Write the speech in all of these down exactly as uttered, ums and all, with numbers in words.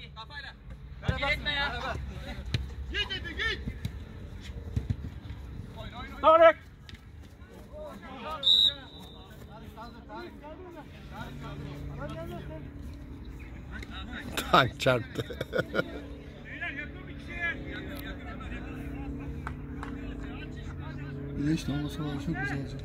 Hadi kafayla. Acele etme ya. Git hadi git. Tarık. Tank çarptı. Güneş olmasa var çok güzel olacak.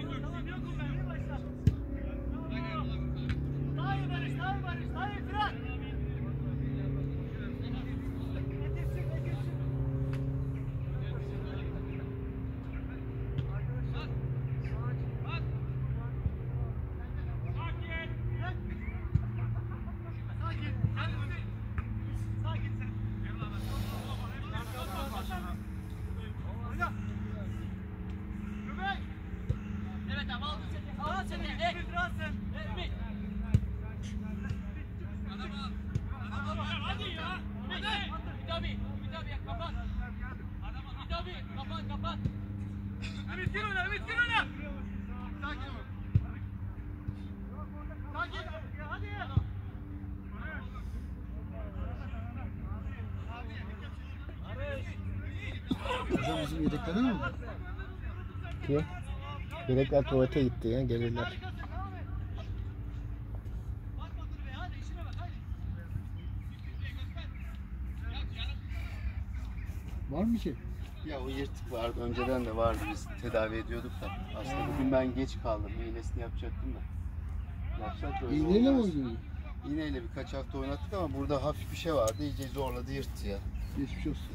Evet ama al seni. Al seni. Evet. Evet. Adam al. Adam al. Hadi ya. Hadi. Bir daha bir. Bir daha bir kapat. Adam al. Bir daha bir. Kapat kapat. Ümit gir ona. Ümit gir ona. Sakin ol. Sakin. Hadi. Hocam bizim yedekler mi? Ki? Yedekler tuvalete gitti ya, gelirler. Var mı ki? Ya o yırtık vardı. Önceden de vardı. Biz tedavi ediyorduk da. Aslında bugün ben geç kaldım. İğnesini yapacaktım da. Yapsak da öyle İğneyle mi olmaz. oynuyordu? İğneyle birkaç hafta oynattık ama burada hafif bir şey vardı. İyice zorladı, yırttı ya. Geçmiş olsun.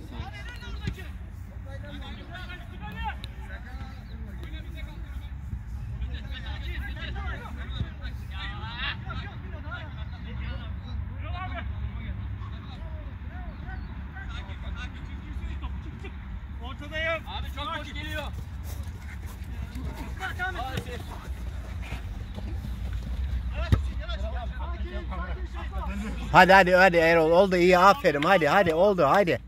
Ortadayım. Abi çok boş geliyor. Hadi hadi hadi Erol, oldu, iyi, aferin, hadi hadi, oldu, hadi.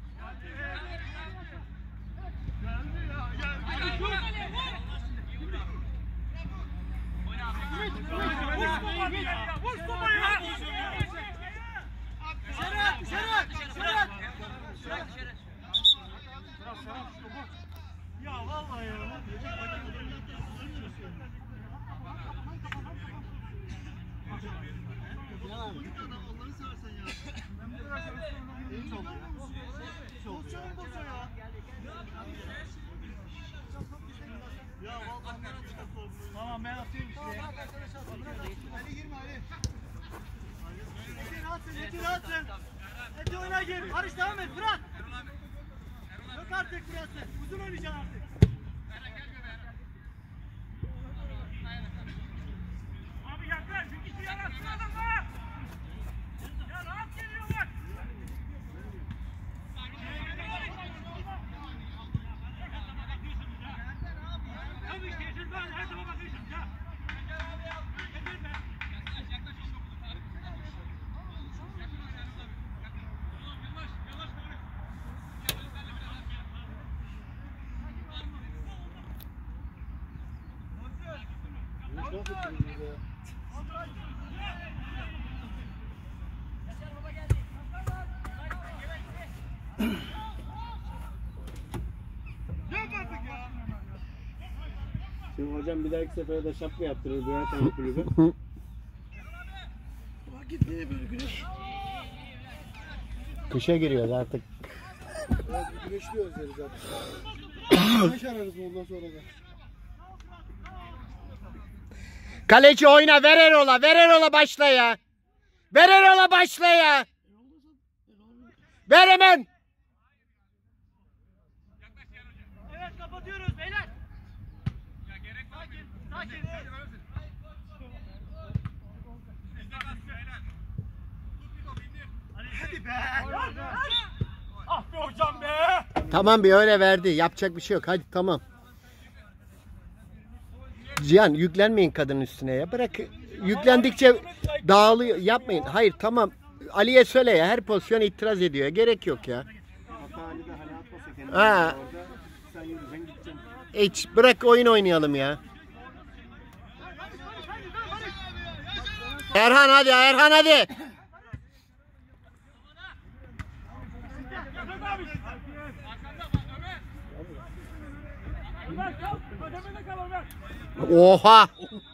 Ya vallahi ya. Tamam ben atayım işte. Ali girme Ali. Metin atsın, Metin atsın. Metin oyuna gir. Barış devam et, Fırat. Yok artık burası. Uzun oynayacaksın artık. Abi yaklaş, bir kişi yanaşsın adamla. Ya rahat geliyor bak. Tabii ki, şimdi ben her zaman bakıyorsun ya. Şimdi hocam bir dahaki sefere de şapka yaptırır birer tane kulübe. Vakit niye böyle güneş? Kışa giriyoruz artık. Evet, güneşliyoruz yani zaten. Güneş ararız ondan sonra da. Kaleci oyna, ver Erol'a, ver Erol'a, başla ya. Ver Erol'a, başla ya. Ver hemen. Evet kapatıyoruz beyler. Ya gerek var mı? Sakin. Hadi be. Ah be hocam be. Tamam, bir öyle verdi. Yapacak bir şey yok. Hadi tamam. Cihan, yüklenmeyin kadının üstüne ya. Bırak, yüklendikçe dağılıyor. Yapmayın. Hayır tamam. Ali'ye söyle ya. Her pozisyon itiraz ediyor. Gerek yok ya. Hatta Ali de hani atmasa kendini Ha. orada sen yürüyeceksin gideceksin. Hiç bırak, oyun oynayalım ya. Erhan hadi, Erhan hadi. Mehmet abi. Arkanda bak Ömer. Ömer kal. Kademede kal Ömer. Oha!